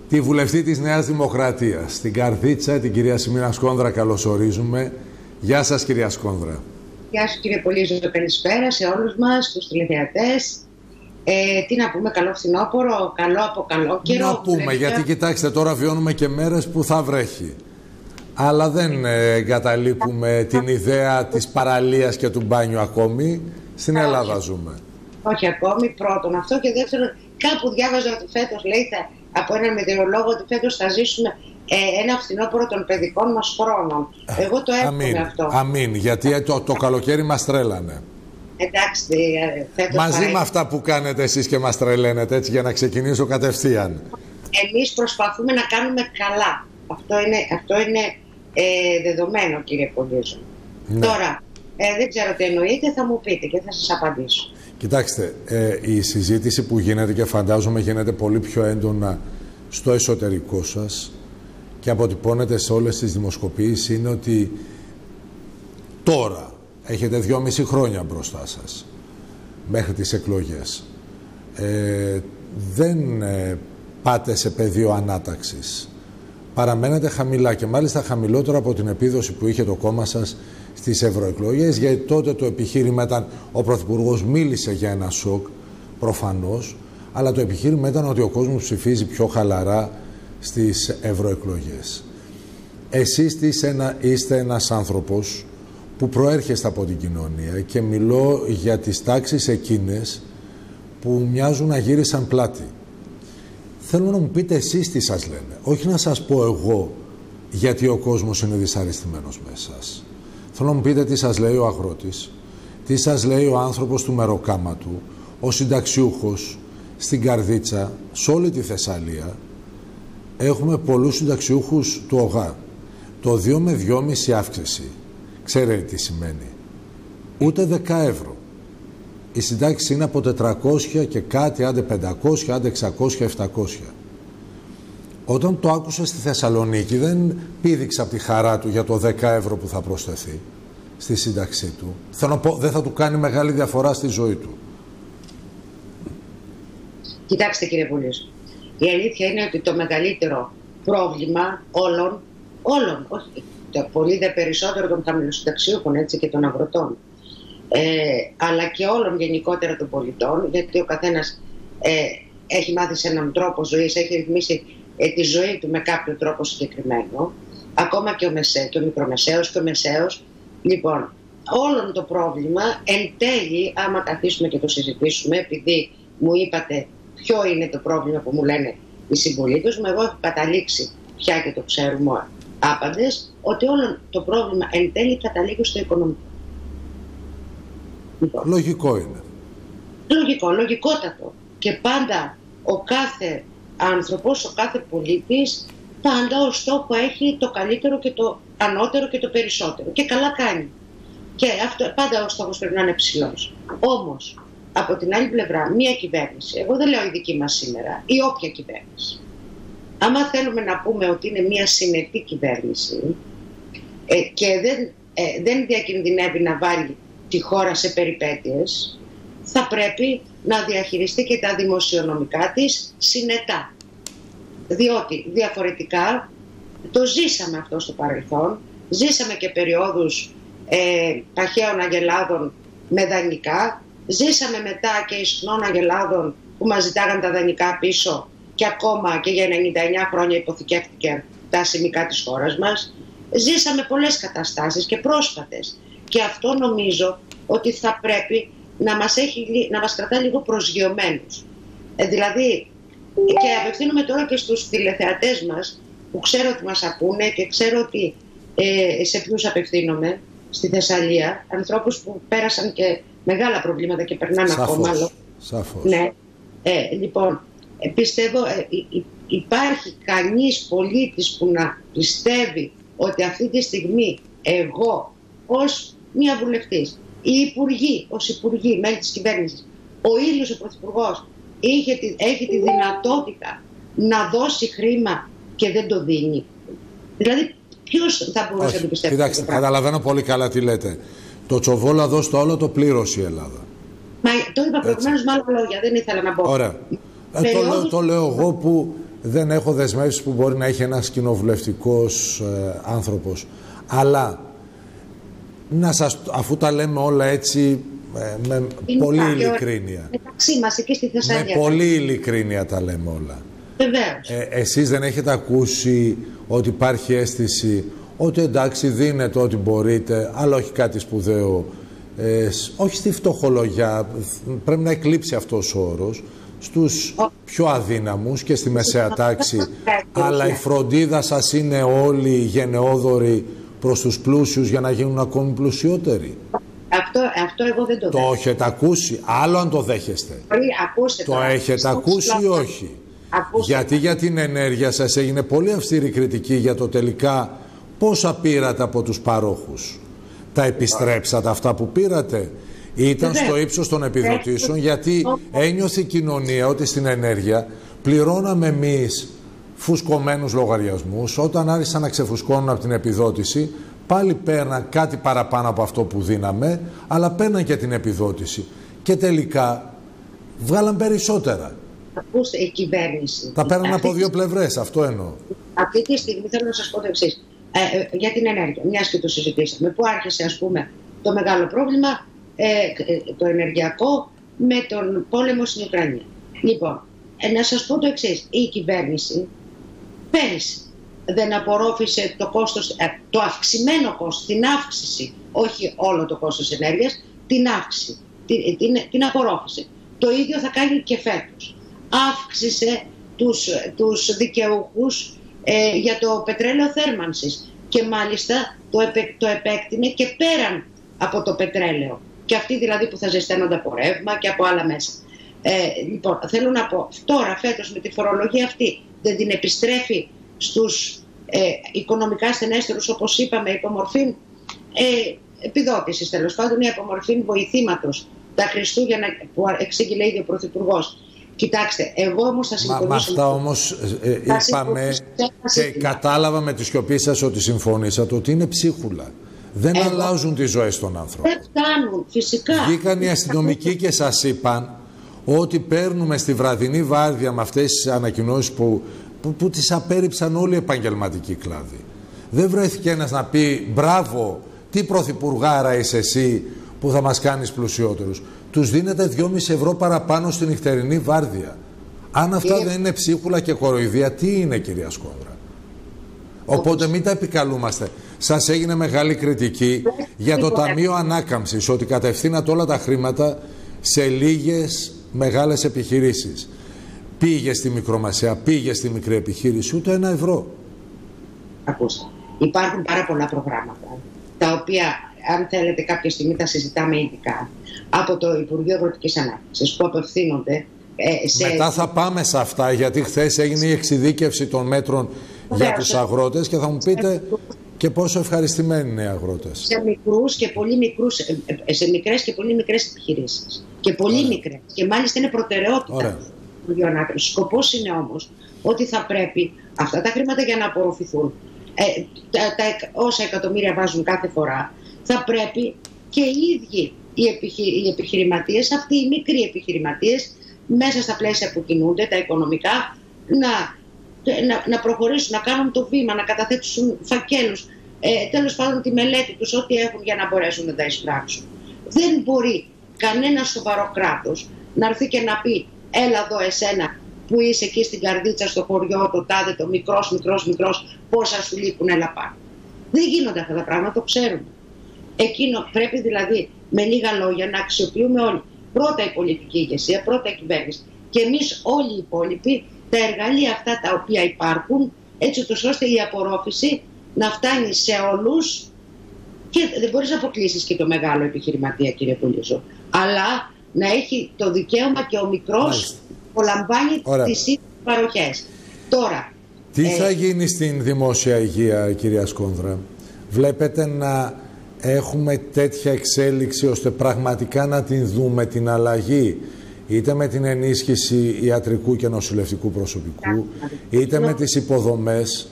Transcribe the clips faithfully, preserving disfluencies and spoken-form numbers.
τη βουλευτή της Νέας Δημοκρατίας, στην Καρδίτσα, την κυρία Σιμίνα Σκόνδρα, καλωσορίζουμε. Γεια σας, κυρία Σκόνδρα. Γεια σου, κύριε Πολύζο, καλησπέρα σε όλους μας, τους τηλεθεατές. Ε, τι να πούμε, καλό φθινόπωρο, καλό από καλό καιρό. Να πούμε, βρέχει, γιατί κοιτάξτε, τώρα βιώνουμε και μέρες που θα βρέχει. Αλλά δεν ε, εγκαταλείπουμε την ιδέα της παραλίας και του μπάνιου ακόμη. Στην Όχι. Ελλάδα ζούμε. Όχι ακόμη, πρώτον αυτό, και δεύτερον, κάπου διάβαζα ότι φέτος, λέει, θα, από έναν μετεωρολόγο, ότι φέτος θα ζήσουμε ε, ένα φθινόπωρο των παιδικών μας χρόνων. Εγώ το εύχομαι αυτό. Αμήν, γιατί το, το καλοκαίρι μας τρέλανε. Εντάξει, φέτος μαζί παρέχει. με αυτά που κάνετε εσείς και μας τρελαίνετε, έτσι, για να ξεκινήσω κατευθείαν. Εμείς προσπαθούμε να κάνουμε καλά. Αυτό είναι, αυτό είναι ε, δεδομένο, κύριε Πολύζο. Ναι. Τώρα, ε, δεν ξέρω τι εννοείτε, θα μου πείτε και θα σας απαντήσω. Κοιτάξτε, ε, η συζήτηση που γίνεται, και φαντάζομαι γίνεται πολύ πιο έντονα στο εσωτερικό σας και αποτυπώνεται σε όλες τις δημοσκοπήσεις, είναι ότι τώρα έχετε δυόμιση χρόνια μπροστά σας μέχρι τις εκλογές. Ε, δεν ε, πάτε σε πεδίο ανάταξης. Παραμένετε χαμηλά, και μάλιστα χαμηλότερο από την επίδοση που είχε το κόμμα σας στις ευρωεκλογές, γιατί τότε το επιχείρημα ήταν, ο Πρωθυπουργός μίλησε για ένα σοκ, προφανώς, αλλά το επιχείρημα ήταν ότι ο κόσμος ψηφίζει πιο χαλαρά στις ευρωεκλογές. Εσείς είστε, ένα, είστε ένας άνθρωπος που προέρχεστε από την κοινωνία, και μιλώ για τις τάξεις εκείνες που μοιάζουν να γύρισαν πλάτη. Θέλω να μου πείτε εσείς τι σας λένε, όχι να σας πω εγώ γιατί ο κόσμος είναι δυσαρεστημένος με εσάς. Θέλω να μου πείτε τι σας λέει ο αγρότης, τι σας λέει ο άνθρωπος του μεροκάματου, ο συνταξιούχος στην Καρδίτσα, σε όλη τη Θεσσαλία. Έχουμε πολλούς συνταξιούχους του ΟΓΑ. Το δύο με δυόμιση αύξηση, ξέρετε τι σημαίνει? Ούτε δέκα ευρώ. Η συντάξη είναι από τετρακόσια και κάτι, άντε πεντακόσια, άντε εξακόσια, επτακόσια. Όταν το άκουσα στη Θεσσαλονίκη, δεν πήδηξε από τη χαρά του για το δέκα ευρώ που θα προσθεθεί στη σύνταξή του. Θέλω να πω, δεν θα του κάνει μεγάλη διαφορά στη ζωή του. Κοιτάξτε, κύριε Πολύζο, η αλήθεια είναι ότι το μεγαλύτερο πρόβλημα όλων, όλων, όχι, το πολύ δε περισσότερο των χαμηλοσυνταξιούχων, έτσι, και των αγροτών, ε, αλλά και όλων γενικότερα των πολιτών, γιατί ο καθένας ε, έχει μάθει σε έναν τρόπο ζωής, έχει ρυθμίσει ε, τη ζωή του με κάποιο τρόπο συγκεκριμένο, ακόμα και ο, μεσέ, και ο μικρομεσαίος και ο μεσαίος. Λοιπόν, όλο το πρόβλημα εν τέλει, άμα καθίσουμε και το συζητήσουμε, επειδή μου είπατε ποιο είναι το πρόβλημα που μου λένε οι συμπολίτες μου, εγώ έχω καταλήξει πια, και το ξέρουμε άπαντες, ότι όλο το πρόβλημα εν τέλει καταλήγει στο οικονομικό. Λοιπόν, λογικό είναι. Λογικό, λογικότατο. Και πάντα ο κάθε άνθρωπος, ο κάθε πολίτης, πάντα ο στόχο έχει το καλύτερο και το ανώτερο και το περισσότερο. Και καλά κάνει. Και αυτό, πάντα ο στόχος πρέπει να είναι ψηλός. Όμως, από την άλλη πλευρά, μία κυβέρνηση, εγώ δεν λέω η δική μας σήμερα, ή όποια κυβέρνηση, άμα θέλουμε να πούμε ότι είναι μία συνετή κυβέρνηση ε, και δεν, ε, δεν διακινδυνεύει να βάλει τη χώρα σε περιπέτειες, θα πρέπει να διαχειριστεί και τα δημοσιονομικά της συνετά. Διότι διαφορετικά το ζήσαμε αυτό στο παρελθόν, ζήσαμε και περιόδους ε, παχαίων αγελάδων με δανεικά, ζήσαμε μετά και ισχνών αγελάδων που μας ζητάγαν τα δανεικά πίσω, και ακόμα και για ενενήντα εννιά χρόνια υποθηκεύτηκε τα σημικά της χώρας μας. Ζήσαμε πολλές καταστάσεις και πρόσφατες, και αυτό νομίζω ότι θα πρέπει να μας, έχει, να μας κρατά λίγο προσγειωμένους. Ε, δηλαδή, και απευθύνομαι τώρα και στους τηλεθεατές μας, που ξέρω ότι μας ακούνε και ξέρω ότι ε, σε ποιους απευθύνομαι στη Θεσσαλία, ανθρώπους που πέρασαν και μεγάλα προβλήματα και περνάνε ακόμα. Σαφώς. Ναι. Ε, λοιπόν, ε, πιστεύω ε, υ, υπάρχει κανείς πολίτης που να πιστεύει ότι αυτή τη στιγμή εγώ ως μία βουλευτής, οι υπουργοί, ως υπουργοί, μέλη της κυβέρνησης, ο ίδιος ο Πρωθυπουργός έχει, έχει τη δυνατότητα να δώσει χρήμα και δεν το δίνει. Δηλαδή, ποιος θα μπορούσε να το πιστέψει? Κοιτάξτε, καταλαβαίνω πολύ καλά τι λέτε. Το τσοβόλα δώσει το άλλο, το πλήρωσε η Ελλάδα. Μα το είπα προηγουμένως με άλλα λόγια, δεν ήθελα να πω. Ωραία. Ε, το, λέω, το λέω εγώ που δεν έχω δεσμεύσεις που μπορεί να έχει ένας κοινοβουλευτικός ε, άνθρωπος. Αλλά, να σας, αφού τα λέμε όλα έτσι, ε, με είναι πολύ ειλικρίνεια. Μεταξύ μας, εκεί στη Θεσσαλία. Με πολύ ειλικρίνεια τα λέμε όλα. Βεβαίως. Ε, εσείς δεν έχετε ακούσει ότι υπάρχει αίσθηση ότι εντάξει δίνετε ό,τι μπορείτε, αλλά όχι κάτι σπουδαίο, ε, όχι στη φτωχολογιά, πρέπει να εκλείψει αυτός ο όρος, στους πιο αδύναμους και στη μεσαία τάξη, αλλά η φροντίδα σας είναι όλοι γενναιόδοροι προς τους πλούσιους για να γίνουν ακόμη πλουσιότεροι. Αυτό, αυτό εγώ δεν το Το δέχομαι. έχετε ακούσει, άλλο αν το δέχεστε. Ακούστε Το τώρα. έχετε ακούσει ή όχι? Ακούστε. Γιατί για την ενέργεια σας έγινε πολύ αυστηρή κριτική για το τελικά πόσα πήρατε από τους παρόχους. Τα επιστρέψατε αυτά που πήρατε? Ήταν Βέβαια. στο ύψος των επιδοτήσεων, γιατί ένιωθε η κοινωνία ότι στην ενέργεια πληρώναμε εμείς φουσκωμένους λογαριασμούς. Όταν άρχισαν να ξεφουσκώνουν από την επιδότηση, πάλι παίρναν κάτι παραπάνω από αυτό που δίναμε, αλλά παίρναν και την επιδότηση. Και τελικά βγάλαν περισσότερα. Ακούστε, η κυβέρνηση. Τα παίρναν αυτή από δύο τη... πλευρές, αυτό εννοώ. Αυτή τη στιγμή θέλω να σας πω το εξής. Ε, ε, για την ενέργεια, μιας και το συζητήσαμε, που άρχισε ας πούμε το μεγάλο πρόβλημα, ε, το ενεργειακό, με τον πόλεμο στην Ουκρανία. Λοιπόν, ε, να σας πω το εξής. Η κυβέρνηση πέρυσι δεν απορρόφησε το κόστος, ε, το αυξημένο κόστος, την αύξηση, όχι όλο το κόστος ενέργειας, την αύξηση, την, την, την απορρόφησε. Το ίδιο θα κάνει και φέτος. Αύξησε τους, τους δικαιούχους ε, για το πετρέλαιο θέρμανσης και μάλιστα το, επε, το επέκτηνε και πέραν από το πετρέλαιο. Και αυτοί δηλαδή που θα ζεσταίνονται από ρεύμα και από άλλα μέσα. Ε, λοιπόν, θέλω να πω, τώρα φέτος με τη φορολογία αυτή δεν την επιστρέφει στους ε, οικονομικά στενέστερους, όπως είπαμε, υπομορφή ε, επιδότησης, τέλος πάντων, η απομορφή βοηθήματος τα Χριστούγεννα που εξήγηλε ήδη ο Πρωθυπουργός. Κοιτάξτε, εγώ όμως θα συμφωνήσω. Μα, με αυτά όμως ε, είπαμε και κατάλαβα με τη σιωπή σας ότι συμφωνήσατε ότι είναι ψίχουλα. Δεν εγώ... αλλάζουν τις ζωές των άνθρωπων. Δεν φτάνουν, φυσικά. Βγήκαν οι αστυνομικοί και σας είπαν ότι παίρνουμε στη βραδινή βάρδια με αυτές τις ανακοινώσεις που, που, που τις απέρριψαν όλοι οι επαγγελματικοί κλάδοι. Δεν βρέθηκε ένας να πει μπράβο, τι πρωθυπουργάρα είσαι εσύ που θα μας κάνεις πλουσιότερους. Τους δίνετε δυόμισι ευρώ παραπάνω στη νυχτερινή βάρδια. Αν αυτά δεν είναι ψίχουλα και κοροϊδία, τι είναι, κυρία Σκόνδρα? Οπότε μην τα επικαλούμαστε. Σας έγινε μεγάλη κριτική για το Ταμείο Ανάκαμψης, ότι κατευθύνατε όλα τα χρήματα σε λίγες μεγάλες επιχειρήσεις. Πήγε στη μικρομεσαία, πήγε στη μικρή επιχείρηση, ούτε ένα ευρώ. Ακούστε, υπάρχουν πάρα πολλά προγράμματα, τα οποία, αν θέλετε, κάποια στιγμή τα συζητάμε ειδικά, από το Υπουργείο Αγροτικής Ανάπτυξης, που απευθύνονται ε, σε... Μετά θα πάμε σε αυτά, γιατί χθες έγινε η εξειδίκευση των μέτρων για τους αγρότες και θα μου πείτε και πόσο ευχαριστημένοι είναι οι αγρότες. Σε μικρούς και πολύ μικρούς, σε μικρές και πολύ μικρές επιχειρήσεις. Και πολύ Ωραία. μικρές. Και μάλιστα είναι προτεραιότητα του Υπουργείου Ανάπτυξης. Σκοπός είναι όμως ότι θα πρέπει αυτά τα χρήματα για να απορροφηθούν, ε, τα, τα, όσα εκατομμύρια βάζουν κάθε φορά, θα πρέπει και οι ίδιοι οι, επιχει, οι επιχειρηματίες, αυτοί οι μικροί επιχειρηματίες, μέσα στα πλαίσια που κινούνται, τα οικονομικά, να, να, να προχωρήσουν, να κάνουν το βήμα, να καταθέσουν φακέλους, ε, τέλος πάντων τη μελέτη τους, ό,τι έχουν για να μπορέσουν να τα εισπράξουν. Δεν μπορεί κανένα σοβαρό κράτος να έρθει και να πει έλα εδώ εσένα που είσαι εκεί στην καρδίτσα, στο χωριό, το τάδε, το μικρός, μικρός, μικρός, πόσα σου λείπουν, έλα πάνω. Δεν γίνονται αυτά τα πράγματα, το ξέρουμε. Εκείνο πρέπει δηλαδή με λίγα λόγια να αξιοποιούμε όλοι. Πρώτα η πολιτική ηγεσία, πρώτα η κυβέρνηση. Και εμείς όλοι οι υπόλοιποι τα εργαλεία αυτά τα οποία υπάρχουν, έτσι ώστε η απορρόφηση να φτάνει σε όλους. Και δεν μπορείς να αποκλείσεις και το μεγάλο επιχειρηματία, κύριε Πουλίζο, αλλά να έχει το δικαίωμα και ο μικρός που λαμβάνει τις ίδιες παροχές. Τώρα, τι ε... θα γίνει στην δημόσια υγεία, κυρία Σκόνδρα? Βλέπετε να έχουμε τέτοια εξέλιξη ώστε πραγματικά να την δούμε την αλλαγή, είτε με την ενίσχυση ιατρικού και νοσηλευτικού προσωπικού, είτε με τις υποδομές?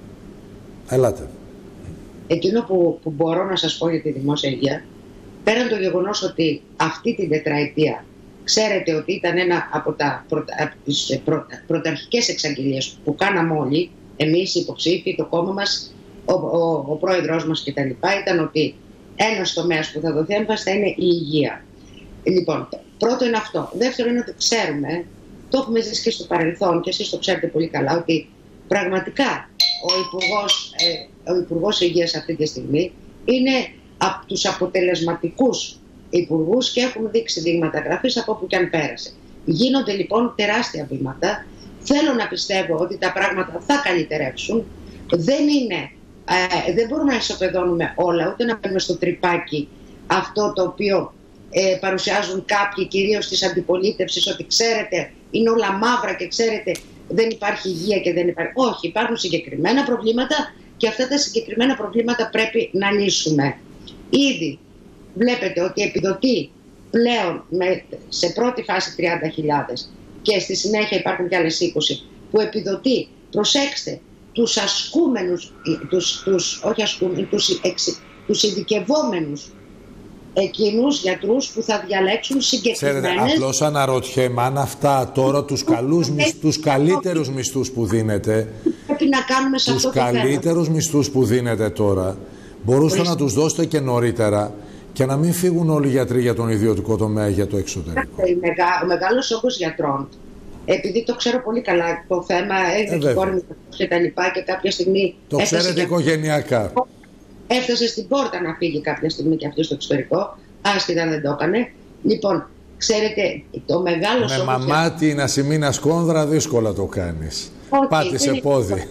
Ελάτε. Εκείνο που, που μπορώ να σας πω για τη δημόσια υγεία, πέραν το γεγονός ότι αυτή την τετραετία Ξέρετε ότι ήταν ένα από, τα, από τις πρω, πρωταρχικές εξαγγελίες που κάναμε όλοι, εμείς οι υποψήφοι, το κόμμα μας, ο, ο, ο πρόεδρος μας κτλ. Ήταν ότι ένας τομέας που θα δοθεί έμφαση θα είναι η υγεία. Λοιπόν, πρώτο είναι αυτό. Δεύτερο είναι ότι ξέρουμε, το έχουμε ζήσει και στο παρελθόν και εσείς το ξέρετε πολύ καλά, ότι πραγματικά ο Υπουργός, ε, ο Υπουργός Υγείας αυτή τη στιγμή είναι από τους αποτελεσματικούς υπουργούς και έχουν δείξει δείγματα γραφής από όπου και αν πέρασε. Γίνονται λοιπόν τεράστια βήματα. Θέλω να πιστεύω ότι τα πράγματα θα καλυτερεύσουν. Δεν είναι, ε, δεν μπορούμε να ισοπεδώνουμε όλα, ούτε να μπαίνουμε στο τρυπάκι αυτό το οποίο ε, παρουσιάζουν κάποιοι, κυρίως της αντιπολίτευσης, ότι ξέρετε είναι όλα μαύρα και ξέρετε δεν υπάρχει υγεία και δεν υπάρχει. Όχι, υπάρχουν συγκεκριμένα προβλήματα και αυτά τα συγκεκριμένα προβλήματα πρέπει να λύσουμε. Ήδη βλέπετε ότι επιδοτεί πλέον με, σε πρώτη φάση τριάντα χιλιάδες και στη συνέχεια υπάρχουν και άλλες είκοσι που επιδοτεί, προσέξτε, τους ασκούμενους, τους, τους, όχι ασκούμενους, τους, εξ, τους ειδικευόμενους εκείνους γιατρούς που θα διαλέξουν συγκεκριμένες... Ξέρετε, απλώς αναρωτιέμαι αν αυτά τώρα τους, καλούς, τους καλύτερους μισθούς που δίνετε, πρέπει να κάνουμε σε τους αυτό το καλύτερους θέμα. Μισθούς που δίνετε τώρα, μπορούσατε να τους δώσετε και νωρίτερα και να μην φύγουν όλοι οι γιατροί για τον ιδιωτικό τομέα, για το εξωτερικό. Ο μεγάλος όγκος γιατρών, επειδή το ξέρω πολύ καλά το θέμα, έχει και κόρη μου και τα λοιπά και κάποια στιγμή... Το ξέρετε και... οικογενειακά. Έφτασε στην πόρτα να φύγει κάποια στιγμή και αυτό στο εξωτερικό, άσχετα δεν το έκανε. Λοιπόν, ξέρετε, το μεγάλο με μαμάτι για... να σημείνα σκόνδρα δύσκολα το κάνεις. Όχι, πάτησε πόδι.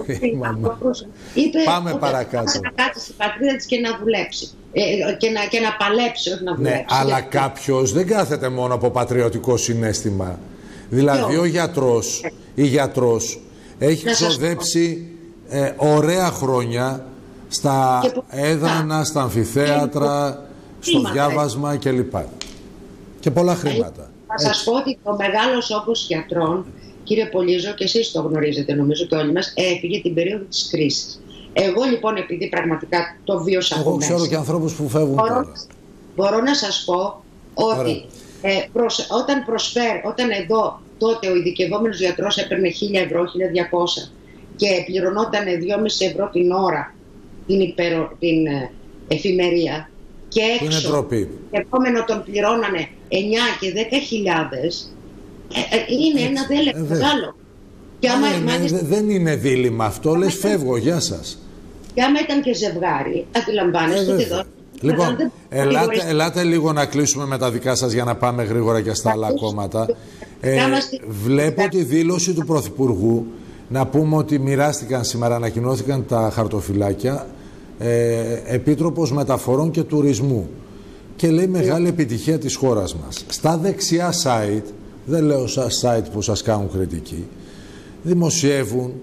Είπε, πάμε παρακάτω. Να κάτσει στην πατρίδα της και να δουλέψει. Ε, και, να, και να παλέψει, όχι να δουλέψει. Ναι, αλλά κάποιος δεν κάθεται μόνο από πατριωτικό συναίσθημα. Δηλαδή ο γιατρός, η γιατρός έχει ξοδέψει ε, ωραία χρόνια στα έδρανα, στα αμφιθέατρα, στο διάβασμα κλπ. Και πολλά χρήματα. Θα σας πω ότι ο μεγάλος όγκος γιατρών, κύριε Πολύζο, και εσείς το γνωρίζετε νομίζω και όλοι μας, έφυγε την περίοδο της κρίσης. Εγώ λοιπόν, επειδή πραγματικά το βίωσα από μέσα, εγώ ξέρω και ανθρώπους που φεύγουν μπορώ, τώρα. Μπορώ να σας πω ότι ε, προσ, όταν προσφέρει, όταν εδώ τότε ο ειδικευόμενος γιατρός έπαιρνε χίλια ευρώ, χίλια διακόσια και πληρωνόταν δυόμισι ευρώ την ώρα την, υπερο, την ε, εφημερία και έξω το επόμενο τον πληρώνανε εννιά και δέκα χιλιάδες, ε, ε, είναι έτσι, ένα δέλεο ε, μεγάλο. Και άμα, ναι, μάλιστα, ναι, δεν είναι δίλημμα αυτό, λες φεύγω, γεια σας. Και άμα ήταν και ζευγάρι, αντιλαμβάνεστε ε, ότι εδώ... Λοιπόν, ελάτε, ελάτε λίγο να κλείσουμε με τα δικά σας για να πάμε γρήγορα και στα άλλα κόμματα. Ε, βλέπω τη δήλωση του Πρωθυπουργού, να πούμε ότι μοιράστηκαν σήμερα, ανακοινώθηκαν τα χαρτοφυλάκια, ε, Επίτροπος Μεταφορών και Τουρισμού. Και λέει μεγάλη επιτυχία της χώρας μας. Στα δεξιά site, δεν λέω σας site που σας κάνουν κριτική, δημοσιεύουν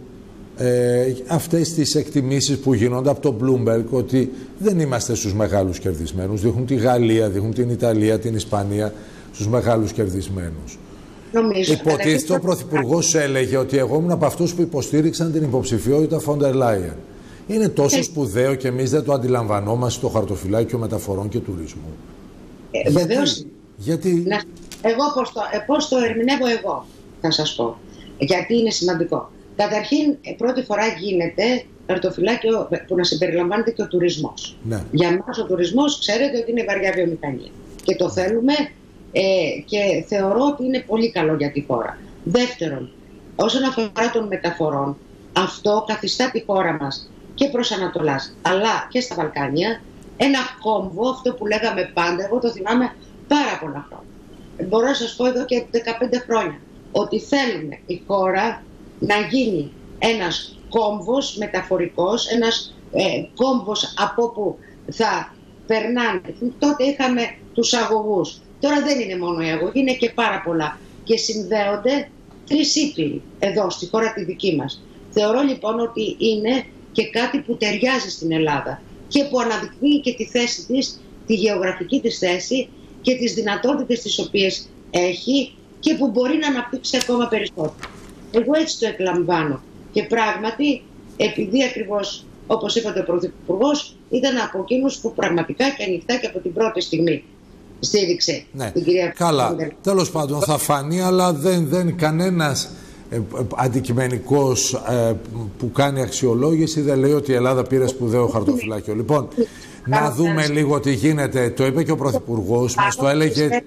ε, αυτές τις εκτιμήσεις που γίνονται από το Bloomberg ότι δεν είμαστε στους μεγάλους κερδισμένους. Δείχνουν τη Γαλλία, δείχνουν την Ιταλία, την Ισπανία στους μεγάλους κερδισμένους. Νομίζω, υποτίθεται ο Πρωθυπουργός έλεγε ότι εγώ ήμουν από αυτούς που υποστήριξαν την υποψηφιότητα Φόντερ Λάιεν. Είναι τόσο σπουδαίο και εμείς δεν το αντιλαμβανόμαστε το χαρτοφυλάκιο μεταφορών και τουρισμού. Ε, γιατί, βεβαίως, γιατί... Να, εγώ πώς το, ε, πώς το ερμηνεύω εγώ, θα σας πω. Γιατί είναι σημαντικό. Καταρχήν, πρώτη φορά γίνεται χαρτοφυλάκιο που να συμπεριλαμβάνεται και ο τουρισμός. Ναι. Για μας ο τουρισμός, ξέρετε ότι είναι βαριά βιομηχανία. Και το θέλουμε ε, και θεωρώ ότι είναι πολύ καλό για τη χώρα. Δεύτερον, όσον αφορά των μεταφορών, αυτό καθιστά τη χώρα μας και προς Ανατολάς, αλλά και στα Βαλκάνια, ένα κόμβο, αυτό που λέγαμε πάντα, εγώ το θυμάμαι πάρα πολλά χρόνια. Μπορώ να σας πω εδώ και δεκαπέντε χρόνια, ότι θέλουμε η χώρα να γίνει ένας κόμβος μεταφορικός, ένας ε, κόμβος από όπου θα περνάνε. Τότε είχαμε τους αγωγούς. Τώρα δεν είναι μόνο οι αγωγοί, είναι και πάρα πολλά. Και συνδέονται τρεις ήπειροι εδώ στη χώρα τη δική μας. Θεωρώ λοιπόν ότι είναι και κάτι που ταιριάζει στην Ελλάδα και που αναδεικνύει και τη θέση της, τη γεωγραφική της θέση και τις δυνατότητες τις οποίες έχει και που μπορεί να αναπτύξει ακόμα περισσότερο. Εγώ έτσι το εκλαμβάνω. Και πράγματι, επειδή ακριβώς, όπως είπατε ο Πρωθυπουργός, ήταν από εκείνους που πραγματικά και ανοιχτά και από την πρώτη στιγμή στήριξε ναι. την κυρία Καλά, τέλος πάντων θα φανεί, αλλά δεν, δεν κανένας ε, αντικειμενικός ε, που κάνει αξιολόγηση δεν λέει ότι η Ελλάδα πήρε σπουδαίο χαρτοφυλάκιο. Λοιπόν, να δούμε λίγο τι γίνεται. Το είπε και ο Πρωθυπουργός μας, το έλεγε...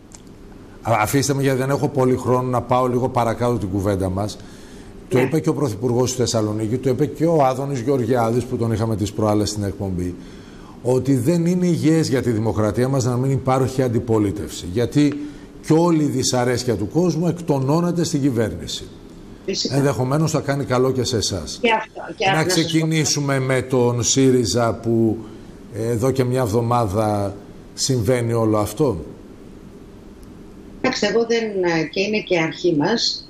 Αφήστε με, γιατί δεν έχω πολύ χρόνο, να πάω λίγο παρακάτω την κουβέντα μας. Το είπε και ο Πρωθυπουργός στη Θεσσαλονίκη, το είπε και ο Άδωνης Γεωργιάδης που τον είχαμε τις προάλλες στην εκπομπή, ότι δεν είναι υγιές για τη δημοκρατία μας να μην υπάρχει αντιπολίτευση. Γιατί και όλη η δυσαρέσκεια του κόσμου εκτονώνεται στην κυβέρνηση. Φυσικά. Ενδεχομένως θα κάνει καλό και σε εσάς. Και αυτό, και να ξεκινήσουμε με τον ΣΥΡΙΖΑ που εδώ και μια εβδομάδα συμβαίνει όλο αυτό. Εντάξει, εγώ δεν, και είναι και αρχή μας,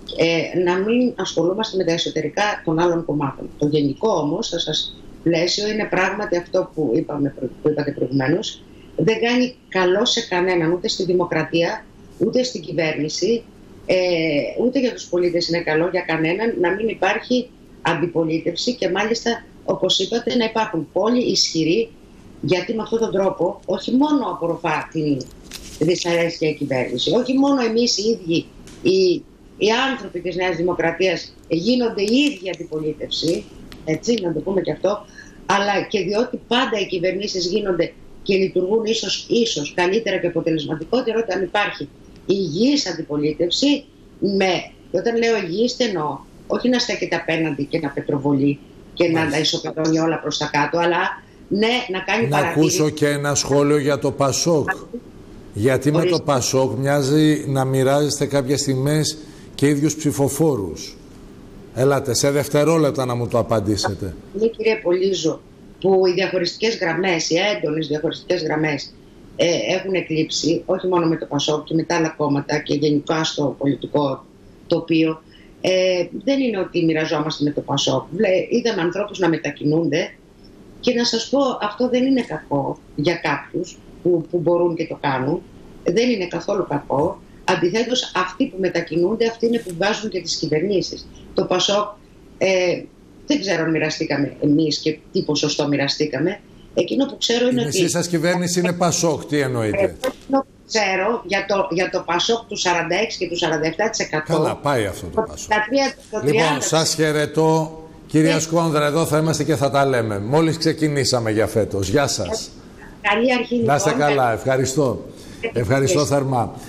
ε, να μην ασχολούμαστε με τα εσωτερικά των άλλων κομμάτων. Το γενικό όμως, θα σας πλαίσιο, είναι πράγματι αυτό που, είπαμε, που είπατε προηγουμένως. Δεν κάνει καλό σε κανέναν, ούτε στη δημοκρατία, ούτε στην κυβέρνηση, ε, ούτε για τους πολίτες είναι καλό για κανέναν να μην υπάρχει αντιπολίτευση και μάλιστα, όπως είπατε, να υπάρχουν πόλοι ισχυροί, γιατί με αυτόν τον τρόπο όχι μόνο απορροφά την δυσαρέσκεια η κυβέρνηση, όχι μόνο εμείς οι ίδιοι οι, οι άνθρωποι της Νέας Δημοκρατίας γίνονται οι ίδιοι αντιπολίτευση, έτσι, να το πούμε και αυτό, αλλά και διότι πάντα οι κυβερνήσεις γίνονται και λειτουργούν ίσως, ίσως καλύτερα και αποτελεσματικότερα όταν υπάρχει υγιής αντιπολίτευση, με, όταν λέω υγιής εννοώ, όχι να στέκεται απέναντι και να πετροβολεί και Μάλιστα. να τα ισοπεδώνει όλα προς τα κάτω, αλλά ναι, να κάνει να παρατήρηση. Να ακούσω και ένα σχόλιο για το Πασόκ. Γιατί Ορίστε. με το Πασόκ μοιάζει να μοιράζεστε κάποιες στιγμές και ίδιους ψηφοφόρους. Έλατε, σε δευτερόλεπτα να μου το απαντήσετε. Ναι, κύριε Πολύζο, που οι διαχωριστικές γραμμές, οι έντονες διαχωριστικές γραμμές ε, έχουν εκλείψει, όχι μόνο με το Πασόκ και με τα άλλα κόμματα και γενικά στο πολιτικό τοπίο. Ε, δεν είναι ότι μοιραζόμαστε με το Πασόκ. Είδαμε ανθρώπους να μετακινούνται και να σας πω, αυτό δεν είναι κακό για κάποιους που, που μπορούν και το κάνουν. Δεν είναι καθόλου κακό. Αντιθέτως, αυτοί που μετακινούνται, αυτοί είναι που βγάζουν και τις κυβερνήσεις. Το Πασόκ, ε, δεν ξέρω αν μοιραστήκαμε εμείς και τι ποσοστό μοιραστήκαμε. Εκείνο που ξέρω είναι η ότι... Η σας κυβέρνηση είναι Πασόκ, τι εννοείτε? Ε, εκείνο που ξέρω για το, για το Πασόκ του σαράντα έξι και του σαράντα επτά τοις εκατό. Καλά, πάει αυτό το Πασόκ. Τα τρία, το λοιπόν, τριάντα... σας χαιρετώ. Κυρία ε... Σκόνδρα, εδώ θα είμαστε και θα τα λέμε. Μόλις ξεκινήσαμε για φέτος. Γεια σας. Καλή αρχή, λοιπόν. Να είστε καλά. Ευχαριστώ. Ευχαριστώ θερμά.